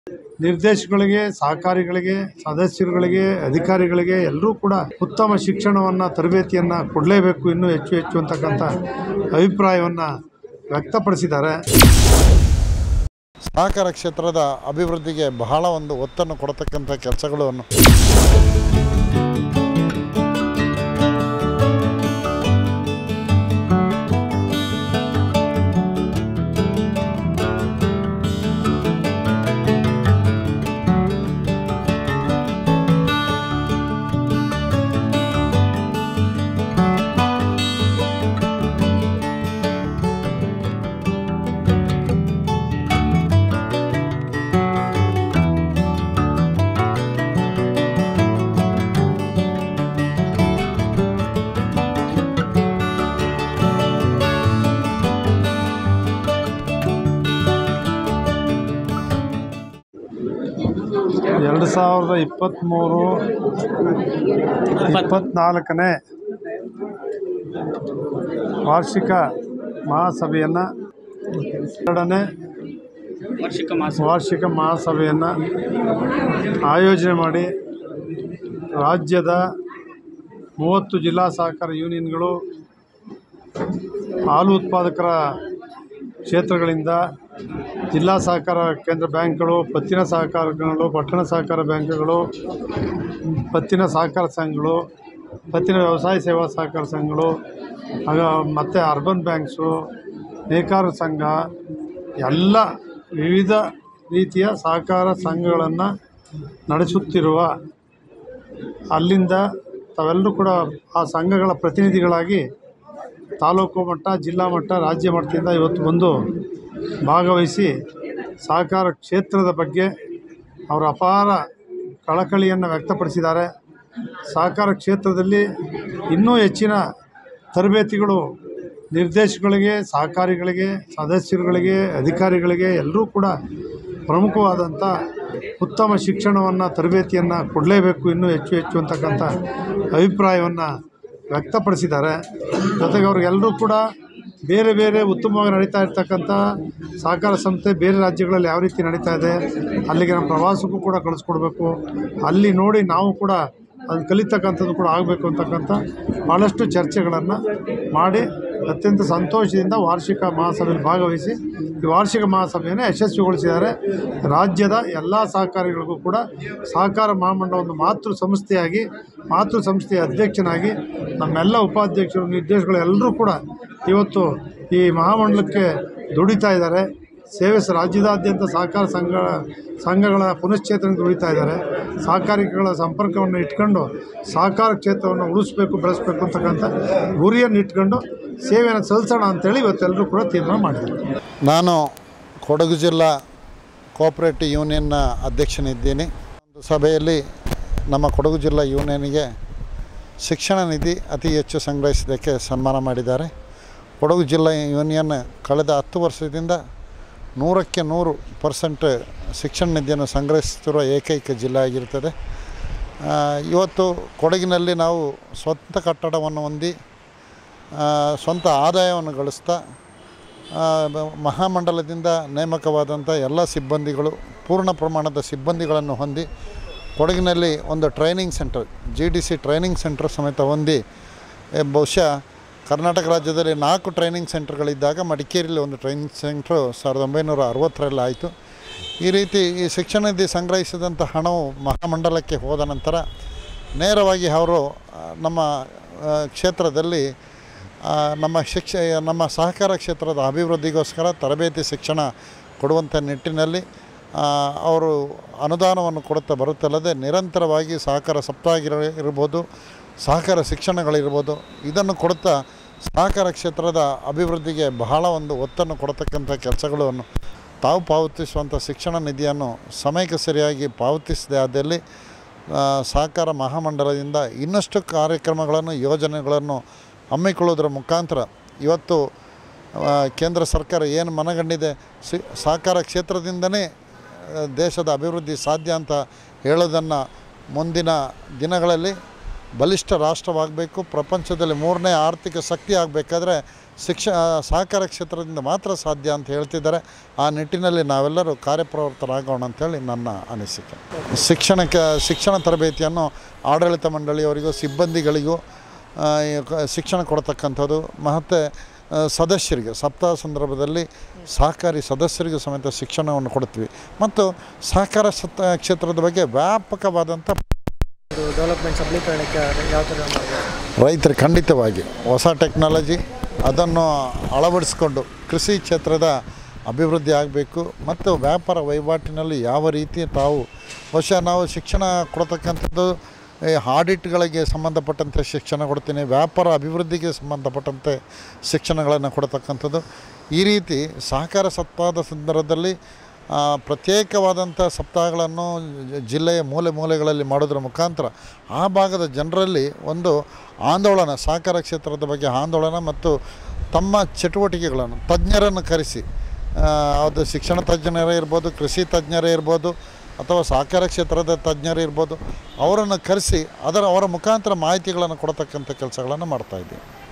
ನಿರ್ದೇಶಕರಿಗೆ, ಸಹಕಾರಿಗಳಿಗೆ, ಸದಸ್ಯರುಗಳಿಗೆ, ಅಧಿಕಾರಿಗಳಿಗೆ ಎಲ್ಲರೂ ಕೂಡ ಉತ್ತಮ ಶಿಕ್ಷಣವನ್ನು, ತರಬೇತಿಯನ್ನು ಕೊಡಲೇಬೇಕು, ಇನ್ನೂ ಹೆಚ್ಚು ಹೆಚ್ಚು ಅಂತಕ್ಕಂಥ ಅಭಿಪ್ರಾಯವನ್ನು ವ್ಯಕ್ತಪಡಿಸಿದ್ದಾರೆ. ಸಹಕಾರ ಕ್ಷೇತ್ರದ ಅಭಿವೃದ್ಧಿಗೆ ಬಹಳ ಒಂದು ಒತ್ತನ್ನು ಕೊಡತಕ್ಕಂಥ ಕೆಲಸಗಳನ್ನು ಎರಡು 2023-24ನೇ ವಾರ್ಷಿಕ ಮಹಾಸಭೆಯನ್ನು ಎರಡನೇ ವಾರ್ಷಿಕ ಮಹಾಸಭೆಯನ್ನು ಆಯೋಜನೆ ಮಾಡಿ ರಾಜ್ಯದ 30 ಜಿಲ್ಲಾ ಸಹಕಾರ ಯೂನಿಯನ್ಗಳು, ಹಾಲು ಉತ್ಪಾದಕರ ಕ್ಷೇತ್ರಗಳಿಂದ ಜಿಲ್ಲಾ ಸಹಕಾರ ಕೇಂದ್ರ ಬ್ಯಾಂಕ್ಗಳು, ಪತ್ತಿನ ಸಹಕಾರಗಳು, ಪಟ್ಟಣ ಸಹಕಾರ ಬ್ಯಾಂಕ್ಗಳು, ಪತ್ತಿನ ಸಹಕಾರ ಸಂಘಗಳು, ಪತ್ತಿನ ವ್ಯವಸಾಯ ಸೇವಾ ಸಹಕಾರ ಸಂಘಗಳು, ಮತ್ತು ಅರ್ಬನ್ ಬ್ಯಾಂಕ್ಸು, ನೇಕಾರ ಸಂಘ, ಎಲ್ಲ ವಿವಿಧ ರೀತಿಯ ಸಹಕಾರ ಸಂಘಗಳನ್ನು ನಡೆಸುತ್ತಿರುವ ಅಲ್ಲಿಂದ ತಾವೆಲ್ಲರೂ ಕೂಡ ಆ ಸಂಘಗಳ ಪ್ರತಿನಿಧಿಗಳಾಗಿ ತಾಲೂಕು ಮಟ್ಟ, ಜಿಲ್ಲಾ ಮಟ್ಟ, ರಾಜ್ಯ ಮಟ್ಟದಿಂದ ಇವತ್ತು ಬಂದು ಭಾಗವಹಿಸಿ ಸಹಕಾರ ಕ್ಷೇತ್ರದ ಬಗ್ಗೆ ಅವರ ಅಪಾರ ಕಳಕಳಿಯನ್ನು ವ್ಯಕ್ತಪಡಿಸಿದ್ದಾರೆ. ಸಹಕಾರ ಕ್ಷೇತ್ರದಲ್ಲಿ ಇನ್ನೂ ಹೆಚ್ಚಿನ ತರಬೇತಿಗಳು ನಿರ್ದೇಶಕರಿಗೆ, ಸಹಕಾರಿಗಳಿಗೆ, ಸದಸ್ಯರುಗಳಿಗೆ, ಅಧಿಕಾರಿಗಳಿಗೆ ಎಲ್ಲರೂ ಕೂಡ ಪ್ರಮುಖವಾದಂಥ ಉತ್ತಮ ಶಿಕ್ಷಣವನ್ನು, ತರಬೇತಿಯನ್ನು ಕೊಡಲೇಬೇಕು, ಇನ್ನೂ ಹೆಚ್ಚು ಹೆಚ್ಚು ಅಂತಕ್ಕಂಥ ಅಭಿಪ್ರಾಯವನ್ನು ವ್ಯಕ್ತಪಡಿಸಿದ್ದಾರೆ. ಜೊತೆಗೆ ಅವ್ರಿಗೆಲ್ಲರೂ ಕೂಡ ಬೇರೆ ಬೇರೆ ಉತ್ತಮವಾಗಿ ನಡೀತಾ ಇರ್ತಕ್ಕಂಥ ಸಹಕಾರ ಸಂಸ್ಥೆ ಬೇರೆ ರಾಜ್ಯಗಳಲ್ಲಿ ಯಾವ ರೀತಿ ನಡೀತಾ ಇದೆ, ಅಲ್ಲಿಗೆ ನಮ್ಮ ಪ್ರವಾಸಕ್ಕೂ ಕೂಡ ಕಳಿಸ್ಕೊಡ್ಬೇಕು, ಅಲ್ಲಿ ನೋಡಿ ನಾವು ಕೂಡ ಅದನ್ನು ಕಲಿತಕ್ಕಂಥದ್ದು ಕೂಡ ಆಗಬೇಕು ಅಂತಕ್ಕಂಥ ಭಾಳಷ್ಟು ಚರ್ಚೆಗಳನ್ನು ಮಾಡಿ ಅತ್ಯಂತ ಸಂತೋಷದಿಂದ ವಾರ್ಷಿಕ ಮಹಾಸಭೆಯಲ್ಲಿ ಭಾಗವಹಿಸಿ ಈ ವಾರ್ಷಿಕ ಮಹಾಸಭೆಯನ್ನು ಯಶಸ್ವಿಗೊಳಿಸಿದ್ದಾರೆ. ರಾಜ್ಯದ ಎಲ್ಲ ಸಹಕಾರಿಗಳಿಗೂ ಕೂಡ ಸಹಕಾರ ಮಹಾಮಂಡಲ ಒಂದು ಮಾತೃ ಸಂಸ್ಥೆಯ ಅಧ್ಯಕ್ಷನಾಗಿ ನಮ್ಮೆಲ್ಲ ಉಪಾಧ್ಯಕ್ಷರು, ನಿರ್ದೇಶಕರು ಎಲ್ಲರೂ ಕೂಡ ಇವತ್ತು ಈ ಮಹಾಮಂಡಲಕ್ಕೆ ದುಡಿತಾ ಇದ್ದಾರೆ. ರಾಜ್ಯದಾದ್ಯಂತ ಸಹಕಾರ ಸಂಘಗಳ ಪುನಶ್ಚೇತನಕ್ಕೆ ದುಡಿತಾ ಇದ್ದಾರೆ. ಸಹಕಾರಿಗಳ ಸಂಪರ್ಕವನ್ನು ಇಟ್ಕೊಂಡು ಸಹಕಾರ ಕ್ಷೇತ್ರವನ್ನು ಉಳಿಸ್ಬೇಕು, ಬೆಳೆಸಬೇಕು ಅಂತಕ್ಕಂಥ ಗುರಿಯನ್ನು ಇಟ್ಕೊಂಡು ಸೇವೆಯನ್ನು ಸಲ್ಲಿಸೋಣ ಅಂತೇಳಿ ಇವತ್ತೆಲ್ಲರೂ ಕೂಡ ತೀರ್ಮಾನ ಮಾಡಿದ್ದಾರೆ. ನಾನು ಕೊಡಗು ಜಿಲ್ಲಾ ಕೋಆಪರೇಟಿವ್ ಯೂನಿಯನ್ನ ಅಧ್ಯಕ್ಷನಿದ್ದೀನಿ. ಒಂದು ಸಭೆಯಲ್ಲಿ ನಮ್ಮ ಕೊಡಗು ಜಿಲ್ಲಾ ಯೂನಿಯನ್ಗೆ ಶಿಕ್ಷಣ ನಿಧಿ ಅತಿ ಹೆಚ್ಚು ಸಂಗ್ರಹಿಸಿದ್ದಕ್ಕೆ ಸನ್ಮಾನ ಮಾಡಿದ್ದಾರೆ. ಕೊಡಗು ಜಿಲ್ಲಾ ಯೂನಿಯನ್ ಕಳೆದ 10 ವರ್ಷದಿಂದ 100% ಶಿಕ್ಷಣ ನಿಧಿಯನ್ನು ಸಂಗ್ರಹಿಸುತ್ತಿರುವ ಏಕೈಕ ಜಿಲ್ಲೆ ಆಗಿರ್ತದೆ. ಇವತ್ತು ಕೊಡಗಿನಲ್ಲಿ ನಾವು ಸ್ವಂತ ಕಟ್ಟಡವನ್ನು ಹೊಂದಿ ಸ್ವಂತ ಆದಾಯವನ್ನು ಗಳಿಸ್ತಾ ಮಹಾಮಂಡಲದಿಂದ ನೇಮಕವಾದಂಥ ಎಲ್ಲ ಸಿಬ್ಬಂದಿಗಳು, ಪೂರ್ಣ ಪ್ರಮಾಣದ ಸಿಬ್ಬಂದಿಗಳನ್ನು ಹೊಂದಿ ಕೊಡಗಿನಲ್ಲಿ ಒಂದು training centre, GDC training centre ಸಮೇತ ಹೊಂದಿ, ಬಹುಶಃ ಕರ್ನಾಟಕ ರಾಜ್ಯದಲ್ಲಿ 4 ಟ್ರೈನಿಂಗ್ ಸೆಂಟರ್ಗಳಿದ್ದಾಗ ಮಡಿಕೇರಿಯಲ್ಲಿ ಒಂದು ಟ್ರೈನಿಂಗ್ ಸೆಂಟ್ರು 1960ರಲ್ಲಿ ಆಯಿತು. ಈ ರೀತಿ ಈ ಶಿಕ್ಷಣ ನಿಧಿ ಸಂಗ್ರಹಿಸಿದಂಥ ಹಣವು ಮಹಾಮಂಡಲಕ್ಕೆ ಹೋದ ನಂತರ ನೇರವಾಗಿ ಅವರು ನಮ್ಮ ಕ್ಷೇತ್ರದಲ್ಲಿ ನಮ್ಮ ಸಹಕಾರ ಕ್ಷೇತ್ರದ ಅಭಿವೃದ್ಧಿಗೋಸ್ಕರ ತರಬೇತಿ ಶಿಕ್ಷಣ ಕೊಡುವಂಥ ನಿಟ್ಟಿನಲ್ಲಿ ಅವರು ಅನುದಾನವನ್ನು ಕೊಡುತ್ತಾ ಬರುತ್ತಲ್ಲದೆ ನಿರಂತರವಾಗಿ ಸಹಕಾರ ಸಪ್ತಾಹ ಇರ್ಬೋದು, ಸಹಕಾರ ಶಿಕ್ಷಣಗಳಿರ್ಬೋದು, ಇದನ್ನು ಕೊಡುತ್ತಾ ಸಹಕಾರ ಕ್ಷೇತ್ರದ ಅಭಿವೃದ್ಧಿಗೆ ಬಹಳ ಒಂದು ಒತ್ತನ್ನು ಕೊಡತಕ್ಕಂಥ ಕೆಲಸಗಳನ್ನು ತಾವು ಪಾವತಿಸುವಂಥ ಶಿಕ್ಷಣ ನಿಧಿಯನ್ನು ಸಮಯಕ್ಕೆ ಸರಿಯಾಗಿ ಪಾವತಿಸದೆ ಆದಲ್ಲಿ ಸಹಕಾರ ಮಹಾಮಂಡಲದಿಂದ ಇನ್ನಷ್ಟು ಕಾರ್ಯಕ್ರಮಗಳನ್ನು, ಯೋಜನೆಗಳನ್ನು ಹಮ್ಮಿಕೊಳ್ಳುವುದರ ಮುಖಾಂತರ ಇವತ್ತು ಕೇಂದ್ರ ಸರ್ಕಾರ ಏನು ಮನಗಂಡಿದೆ, ಸಹಕಾರ ಕ್ಷೇತ್ರದಿಂದನೇ ದೇಶದ ಅಭಿವೃದ್ಧಿ ಸಾಧ್ಯ ಅಂತ ಹೇಳೋದನ್ನು ಮುಂದಿನ ದಿನಗಳಲ್ಲಿ ಬಲಿಷ್ಠ ರಾಷ್ಟ್ರವಾಗಬೇಕು, ಪ್ರಪಂಚದಲ್ಲಿ 3ನೇ ಆರ್ಥಿಕ ಶಕ್ತಿ ಆಗಬೇಕಾದ್ರೆ ಸಹಕಾರ ಕ್ಷೇತ್ರದಿಂದ ಮಾತ್ರ ಸಾಧ್ಯ ಅಂತ ಹೇಳ್ತಿದ್ದಾರೆ. ಆ ನಿಟ್ಟಿನಲ್ಲಿ ನಾವೆಲ್ಲರೂ ಕಾರ್ಯಪ್ರವೃತ್ತರಾಗೋಣ ಅಂಥೇಳಿ ನನ್ನ ಅನಿಸಿಕೆ. ಶಿಕ್ಷಣ ತರಬೇತಿಯನ್ನು ಆಡಳಿತ ಮಂಡಳಿಯವರಿಗೂ ಸಿಬ್ಬಂದಿಗಳಿಗೂ ಶಿಕ್ಷಣ ಕೊಡ್ತಕ್ಕಂಥದ್ದು ಮತ್ತು ಸದಸ್ಯರಿಗೆ ಸಪ್ತಾಹ ಸಂದರ್ಭದಲ್ಲಿ ಸಹಕಾರಿ ಸದಸ್ಯರಿಗೂ ಸಮೇತ ಶಿಕ್ಷಣವನ್ನು ಕೊಡ್ತೀವಿ. ಮತ್ತು ಸಹಕಾರ ಕ್ಷೇತ್ರದ ಬಗ್ಗೆ ವ್ಯಾಪಕವಾದಂಥ ಡೆವಲಪ್ಮೆಂಟ್ ಸಬಲೀಕರಣಕ್ಕೆ ಯಾವ ಥರ ರೈತರು ಖಂಡಿತವಾಗಿ ಹೊಸ ಟೆಕ್ನಾಲಜಿ ಅದನ್ನು ಅಳವಡಿಸ್ಕೊಂಡು ಕೃಷಿ ಕ್ಷೇತ್ರದ ಅಭಿವೃದ್ಧಿ ಆಗಬೇಕು. ಮತ್ತು ವ್ಯಾಪಾರ ವಹಿವಾಟಿನಲ್ಲಿ ಯಾವ ರೀತಿ ಬಹುಶಃ ನಾವು ಶಿಕ್ಷಣ ಕೊಡ್ತಕ್ಕಂಥದ್ದು ಆಡಿಟ್ಗಳಿಗೆ ಸಂಬಂಧಪಟ್ಟಂತೆ ಶಿಕ್ಷಣ ಕೊಡ್ತೀನಿ, ವ್ಯಾಪಾರ ಅಭಿವೃದ್ಧಿಗೆ ಸಂಬಂಧಪಟ್ಟಂತೆ ಶಿಕ್ಷಣಗಳನ್ನು ಕೊಡ್ತಕ್ಕಂಥದ್ದು. ಈ ರೀತಿ ಸಹಕಾರ ಸಪ್ತಾಹದ ಸಂದರ್ಭದಲ್ಲಿ ಪ್ರತ್ಯೇಕವಾದಂಥ ಸಪ್ತಾಹಗಳನ್ನು ಜಿಲ್ಲೆಯ ಮೂಲೆಗಳಲ್ಲಿ ಮಾಡೋದ್ರ ಮುಖಾಂತರ ಆ ಭಾಗದ ಜನರಲ್ಲಿ ಒಂದು ಆಂದೋಲನ, ಸಹಕಾರ ಕ್ಷೇತ್ರದ ಬಗ್ಗೆ ಆಂದೋಲನ ಮತ್ತು ತಮ್ಮ ಚಟುವಟಿಕೆಗಳನ್ನು ತಜ್ಞರನ್ನು ಕರೆಸಿ, ಅದು ಶಿಕ್ಷಣ ತಜ್ಞರೇ ಇರ್ಬೋದು, ಕೃಷಿ ತಜ್ಞರೇ ಇರ್ಬೋದು, ಅಥವಾ ಸಹಕಾರ ಕ್ಷೇತ್ರದ ತಜ್ಞರೇ ಇರ್ಬೋದು, ಅವರನ್ನು ಕರೆಸಿ ಅವರ ಮುಖಾಂತರ ಮಾಹಿತಿಗಳನ್ನು ಕೊಡ್ತಕ್ಕಂಥ ಕೆಲಸಗಳನ್ನು ಮಾಡ್ತಾಯಿದ್ದೀವಿ.